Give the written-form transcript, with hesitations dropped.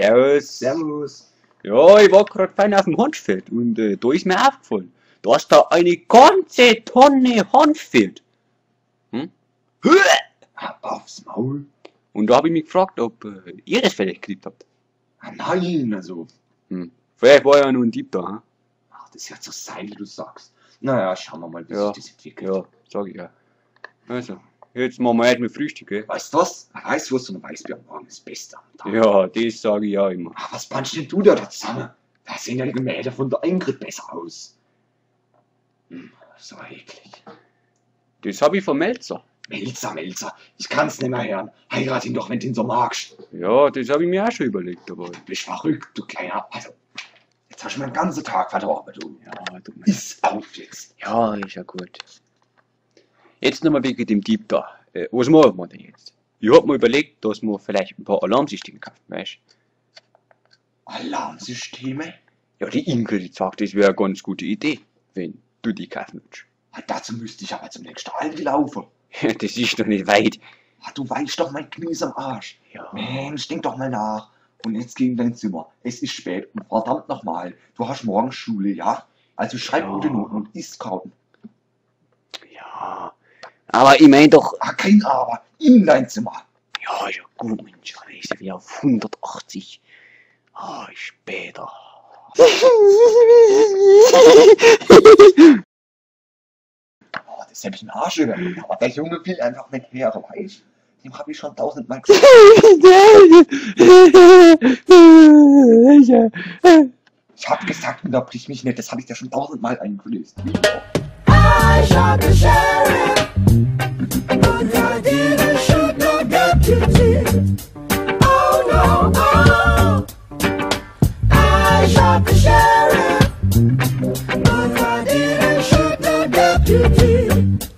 Servus. Servus. Ja, ich war gerade fein auf dem Hanffeld und da ist mir aufgefallen, dass da eine ganze Tonne Hanf fehlt. Hm? Ab aufs Maul. Und da habe ich mich gefragt, ob ihr das vielleicht gekriegt habt. Ah, nein, also. Vielleicht war ja nur ein Dieb da, hm? Ach, das ist ja so sein, wie du sagst. Naja, schauen wir mal, wie Ja. sich das entwickelt. Ja, sag ich ja. Also, jetzt machen wir erstmal Frühstück, gell? Weißt du was? Weißwurst und Weißbier am Morgen ist das Beste am Tag. Ja, das sage ich ja immer. Ah, was planst denn du da zusammen? Da sehen ja die Gemälde von der Ingrid besser aus. So eklig. Das habe ich vom Melzer. Melzer, ich kann's nicht mehr hören. Heirat ihn doch, wenn du ihn so magst. Ja, das habe ich mir auch schon überlegt, aber. Du bist verrückt, du kleiner. Also, jetzt hast du meinen ganzen Tag verdorben, du. Ja, du Iss auf jetzt. Ja, ist ja gut. Jetzt nochmal wegen dem Dieb da. Was machen wir denn jetzt? Ich hab mir überlegt, dass wir vielleicht ein paar Alarmsysteme kaufen, weißt Alarmsysteme? du? Ja, die Ingrid sagt, das wäre eine ganz gute Idee, wenn du die kaufen willst. Ah, dazu müsste ich aber zum nächsten Aldi laufen. Das ist doch nicht weit. Ah, du weißt doch mein Knie ist am Arsch. Ja. Mensch, denk doch mal nach. Und jetzt geh in dein Zimmer. Es ist spät und verdammt nochmal, du hast morgen Schule, ja? Also schreib Ja. gute Noten und isst kaum. Ja. Aber ich mein doch. Ah, kein Aber. In dein Zimmer. Ja, ist ja gut, Mensch. Ich ist ja wieder auf 180. Ah, später. Oh, das hätte ich einen Arsch über. Aber der Junge will einfach nicht her, weißt du? Dem hab ich schon 1000-mal gesagt. Ich hab gesagt, unterbrich mich nicht. Das hab ich dir schon 1000-mal eingelöst. I shot the sheriff, but I didn't shoot no deputy. Oh no, oh. I shot the sheriff, but I didn't shoot no deputy.